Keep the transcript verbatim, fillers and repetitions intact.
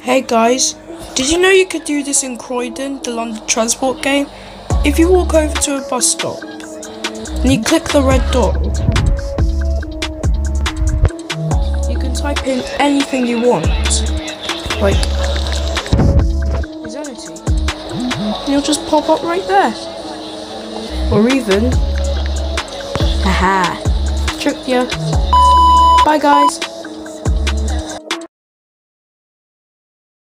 Hey guys, did you know you could do this in Croydon, the London Transport game? If you walk over to a bus stop and you click the red dot, you can type in anything you want, like Zonity, and it'll just pop up right there. Or even, haha, tricked ya. Bye guys.